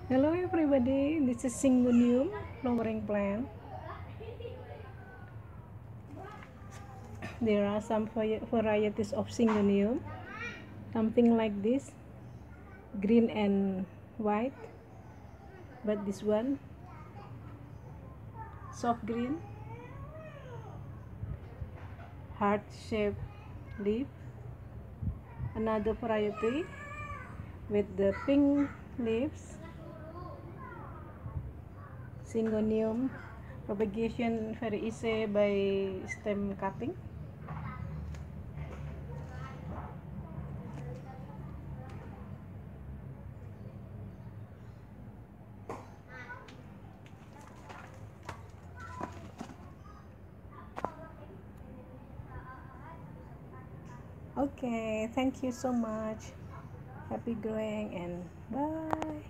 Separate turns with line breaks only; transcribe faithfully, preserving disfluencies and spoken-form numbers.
Hello everybody, this is Syngonium flowering plant. There are some vari- varieties of Syngonium, something like this, green and white, but this one soft green, heart shaped leaf. Another variety with the pink leaves, Syngonium. Propagation very easy by stem cutting. Okay, thank you so much. Happy growing and bye.